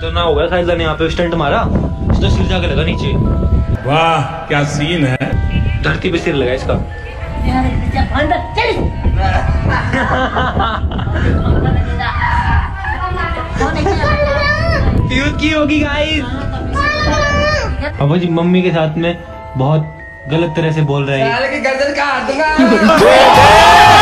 खतरनाक हो गया साहिल ने यहाँ पे स्टंट मारा, इसका सिर जाके लगा नीचे। वाह क्या सीन है, धरती पे सिर लगा इसका। क्यूट की होगी गाइस। पापा जी मम्मी के साथ में बहुत गलत तरह से बोल रहे हैं।